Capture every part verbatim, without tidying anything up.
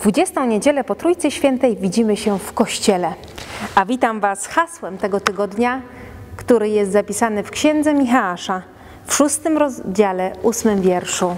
dwudziestą niedzielę po Trójcy Świętej widzimy się w Kościele. A witam Was hasłem tego tygodnia, który jest zapisany w Księdze Micheasza, w szóstym rozdziale, ósmym wierszu.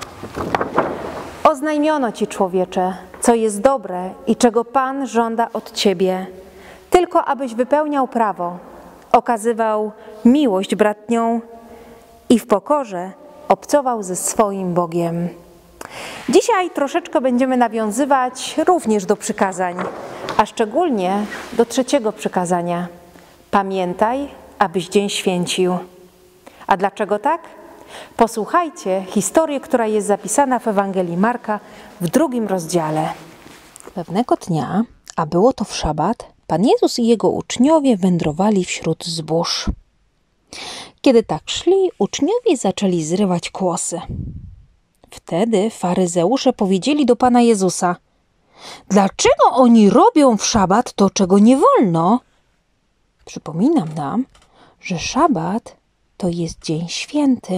Oznajmiono Ci, człowiecze, co jest dobre i czego Pan żąda od Ciebie, tylko abyś wypełniał prawo, okazywał miłość bratnią i w pokorze obcował ze swoim Bogiem. Dzisiaj troszeczkę będziemy nawiązywać również do przykazań, a szczególnie do trzeciego przykazania. Pamiętaj, abyś dzień święcił. A dlaczego tak? Posłuchajcie historii, która jest zapisana w Ewangelii Marka w drugim rozdziale. Pewnego dnia, a było to w szabat, Pan Jezus i Jego uczniowie wędrowali wśród zbóż. Kiedy tak szli, uczniowie zaczęli zrywać kłosy. Wtedy faryzeusze powiedzieli do Pana Jezusa: dlaczego oni robią w szabat to, czego nie wolno? Przypominam nam, że szabat to jest dzień święty.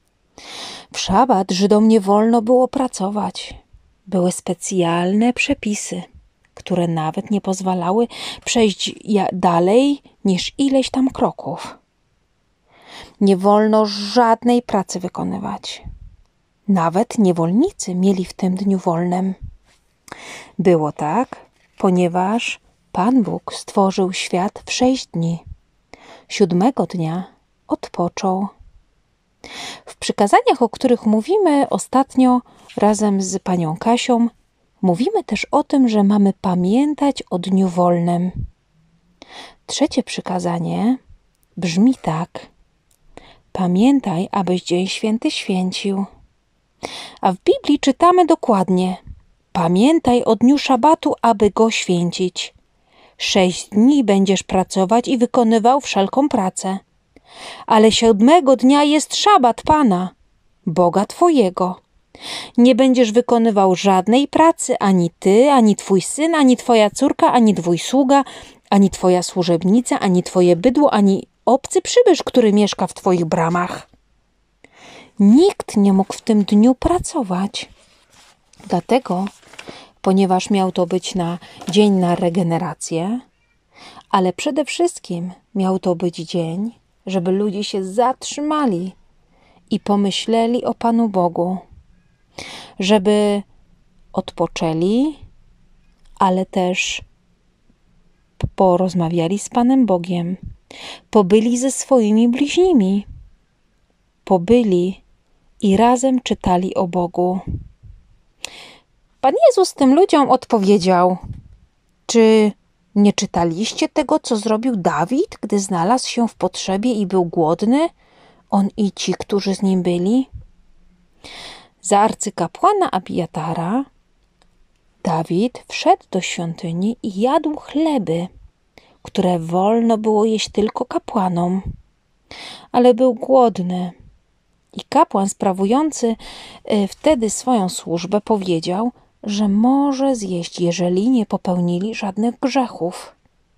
W szabat Żydom nie wolno było pracować. Były specjalne przepisy, które nawet nie pozwalały przejść dalej niż ileś tam kroków. Nie wolno żadnej pracy wykonywać. Nawet niewolnicy mieli w tym dniu wolnym. Było tak, ponieważ Pan Bóg stworzył świat w sześć dni. Siódmego dnia odpoczął. W przykazaniach, o których mówimy ostatnio razem z panią Kasią, mówimy też o tym, że mamy pamiętać o dniu wolnym. Trzecie przykazanie brzmi tak: pamiętaj, abyś dzień święty święcił. A w Biblii czytamy dokładnie: pamiętaj o dniu szabatu, aby go święcić. Sześć dni będziesz pracować i wykonywał wszelką pracę. Ale siódmego dnia jest szabat Pana, Boga Twojego. Nie będziesz wykonywał żadnej pracy, ani ty, ani twój syn, ani twoja córka, ani twój sługa, ani twoja służebnica, ani twoje bydło, ani obcy przybysz, który mieszka w twoich bramach. Nikt nie mógł w tym dniu pracować. Dlatego, ponieważ miał to być na dzień na regenerację, ale przede wszystkim miał to być dzień, żeby ludzie się zatrzymali i pomyśleli o Panu Bogu, żeby odpoczęli, ale też porozmawiali z Panem Bogiem, pobyli ze swoimi bliźnimi, pobyli i razem czytali o Bogu. Pan Jezus tym ludziom odpowiedział: czy nie czytaliście tego, co zrobił Dawid, gdy znalazł się w potrzebie i był głodny, on i ci, którzy z nim byli? Za arcykapłana Abiatara Dawid wszedł do świątyni i jadł chleby, które wolno było jeść tylko kapłanom, ale był głodny. I kapłan sprawujący wtedy swoją służbę powiedział, że może zjeść, jeżeli nie popełnili żadnych grzechów.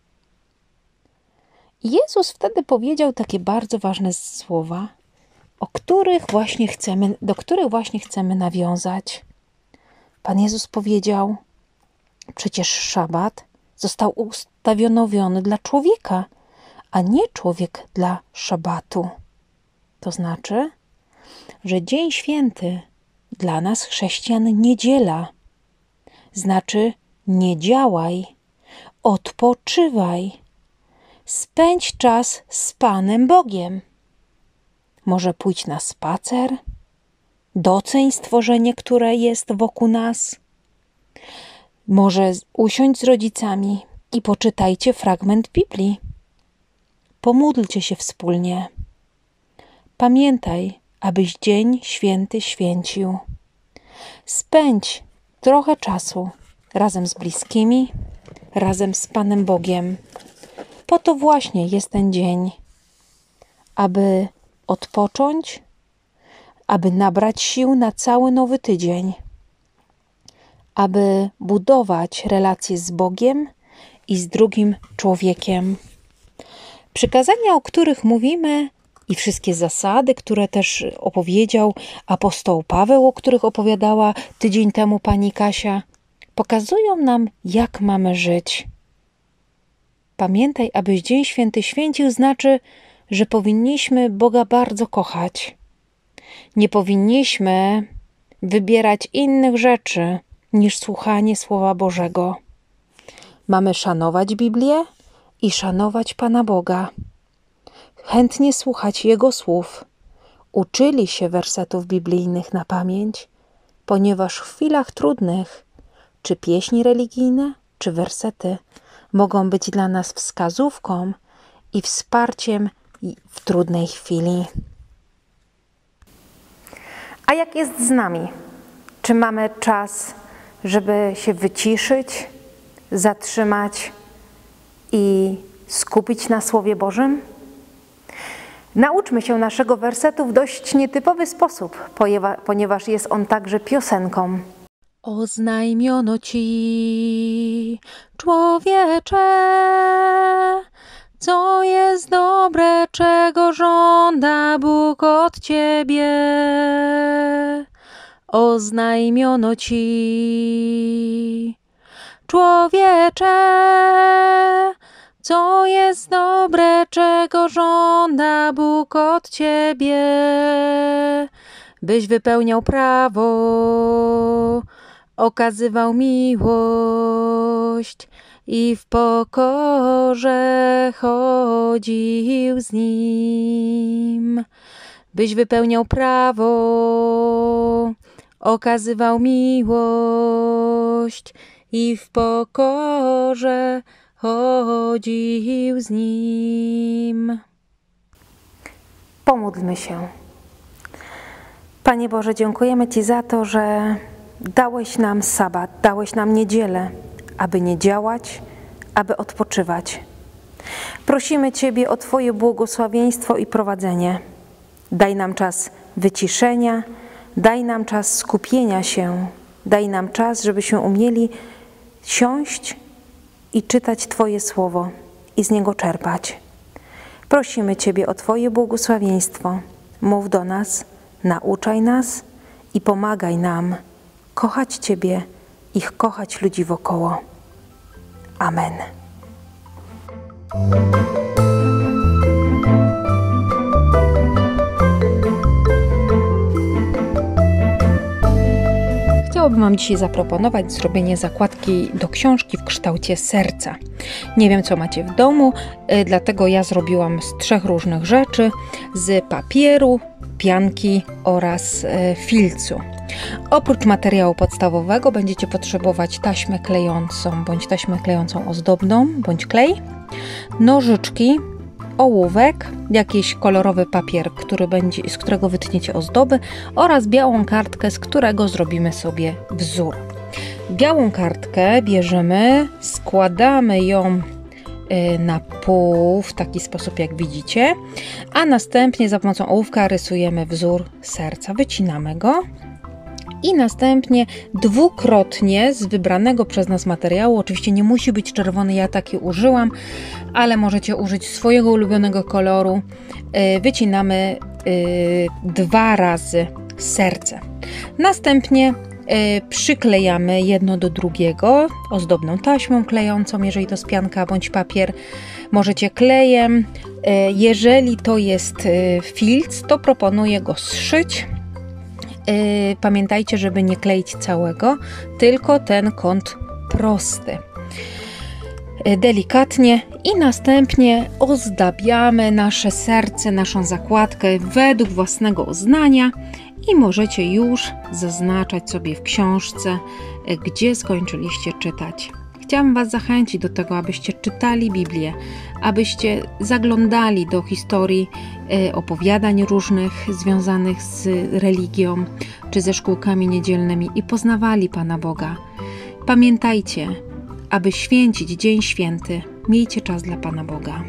Jezus wtedy powiedział takie bardzo ważne słowa, o których właśnie chcemy, do których właśnie chcemy nawiązać. Pan Jezus powiedział: przecież szabat został ustanowiony dla człowieka, a nie człowiek dla szabatu. To znaczy, że dzień święty dla nas chrześcijan niedziela. Znaczy nie działaj, odpoczywaj, spędź czas z Panem Bogiem. Może pójdź na spacer, doceń stworzenie, które jest wokół nas. Może usiądź z rodzicami i poczytajcie fragment Biblii. Pomódlcie się wspólnie. Pamiętaj, abyś dzień święty święcił. Spędź trochę czasu razem z bliskimi, razem z Panem Bogiem. Po to właśnie jest ten dzień, aby odpocząć, aby nabrać sił na cały nowy tydzień, aby budować relacje z Bogiem i z drugim człowiekiem. Przykazania, o których mówimy, i wszystkie zasady, które też opowiedział apostoł Paweł, o których opowiadała tydzień temu pani Kasia, Pokazują nam, jak mamy żyć. Pamiętaj, abyś Dzień Święty święcił, znaczy, że powinniśmy Boga bardzo kochać. Nie powinniśmy wybierać innych rzeczy niż słuchanie Słowa Bożego. Mamy szanować Biblię i szanować Pana Boga. Chętnie słuchać Jego słów. Uczyli się wersetów biblijnych na pamięć, ponieważ w chwilach trudnych, czy pieśni religijne, czy wersety, mogą być dla nas wskazówką i wsparciem w trudnej chwili. A jak jest z nami? Czy mamy czas, żeby się wyciszyć, zatrzymać i skupić na Słowie Bożym? Nauczmy się naszego wersetu w dość nietypowy sposób, ponieważ jest on także piosenką. Oznajmiono Ci, człowiecze, co jest dobre, czego żąda Bóg od Ciebie. Oznajmiono Ci, człowiecze, co jest dobre, czego żąda Bóg od Ciebie, byś wypełniał prawo, okazywał miłość i w pokorze chodził z Nim. Byś wypełniał prawo, okazywał miłość i w pokorze chodził z Nim. Pomódlmy się. Panie Boże, dziękujemy Ci za to, że dałeś nam sabat, dałeś nam niedzielę, aby nie działać, aby odpoczywać. Prosimy Ciebie o Twoje błogosławieństwo i prowadzenie. Daj nam czas wyciszenia, daj nam czas skupienia się, daj nam czas, żebyśmy umieli siąść i czytać Twoje słowo i z niego czerpać. Prosimy Ciebie o Twoje błogosławieństwo. Mów do nas, nauczaj nas i pomagaj nam kochać Ciebie i kochać ludzi wokoło. Amen. Chciałabym Wam dzisiaj zaproponować zrobienie zakładki do książki w kształcie serca. Nie wiem, co macie w domu, dlatego ja zrobiłam z trzech różnych rzeczy: z papieru, pianki oraz filcu. Oprócz materiału podstawowego będziecie potrzebować taśmę klejącą, bądź taśmę klejącą ozdobną, bądź klej, nożyczki, ołówek, jakiś kolorowy papier, który będzie, z którego wytniecie ozdoby, oraz białą kartkę, z którego zrobimy sobie wzór. Białą kartkę bierzemy, składamy ją na pół w taki sposób, jak widzicie, a następnie za pomocą ołówka rysujemy wzór serca, wycinamy go i następnie dwukrotnie z wybranego przez nas materiału, oczywiście nie musi być czerwony, ja taki użyłam, ale możecie użyć swojego ulubionego koloru, wycinamy dwa razy serce. Następnie przyklejamy jedno do drugiego ozdobną taśmą klejącą, jeżeli to jest pianka bądź papier. Możecie klejem. Jeżeli to jest filc, to proponuję go zszyć. Pamiętajcie, żeby nie kleić całego, tylko ten kąt prosty. Delikatnie i następnie ozdabiamy nasze serce, naszą zakładkę według własnego uznania i możecie już zaznaczać sobie w książce, gdzie skończyliście czytać. Chciałam Was zachęcić do tego, abyście czytali Biblię, abyście zaglądali do historii opowiadań różnych związanych z religią czy ze szkółkami niedzielnymi i poznawali Pana Boga. Pamiętajcie, aby święcić Dzień Święty, miejcie czas dla Pana Boga.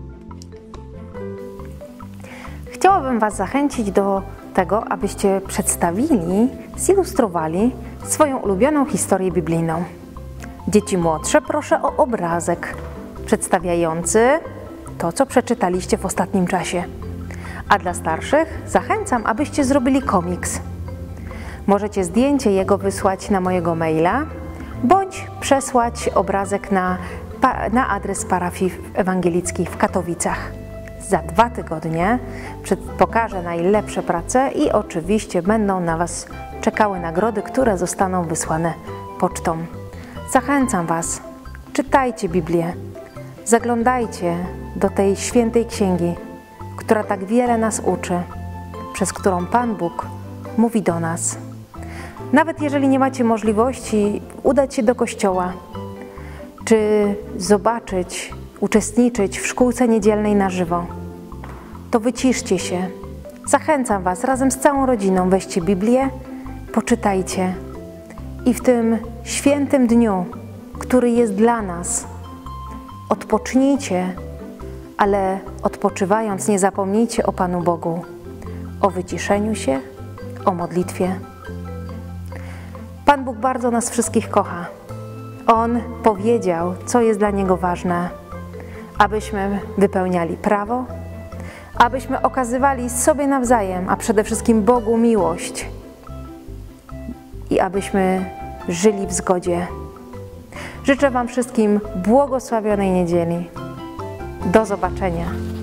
Chciałabym Was zachęcić do tego, abyście przedstawili, zilustrowali swoją ulubioną historię biblijną. Dzieci młodsze, proszę o obrazek przedstawiający to, co przeczytaliście w ostatnim czasie. A dla starszych zachęcam, abyście zrobili komiks. Możecie zdjęcie jego wysłać na mojego maila bądź przesłać obrazek na, na adres parafii ewangelickiej w Katowicach. Za dwa tygodnie pokażę najlepsze prace i oczywiście będą na Was czekały nagrody, które zostaną wysłane pocztą. Zachęcam Was, czytajcie Biblię, zaglądajcie do tej świętej księgi, która tak wiele nas uczy, przez którą Pan Bóg mówi do nas. Nawet jeżeli nie macie możliwości udać się do kościoła, czy zobaczyć, uczestniczyć w szkółce niedzielnej na żywo, to wyciszcie się. Zachęcam Was, razem z całą rodziną weźcie Biblię, poczytajcie i w tym świętym dniu, który jest dla nas, odpocznijcie, ale odpoczywając nie zapomnijcie o Panu Bogu, o wyciszeniu się, o modlitwie. Pan Bóg bardzo nas wszystkich kocha. On powiedział, co jest dla Niego ważne, abyśmy wypełniali prawo, abyśmy okazywali sobie nawzajem, a przede wszystkim Bogu miłość i abyśmy żyli w zgodzie. Życzę Wam wszystkim błogosławionej niedzieli. Do zobaczenia.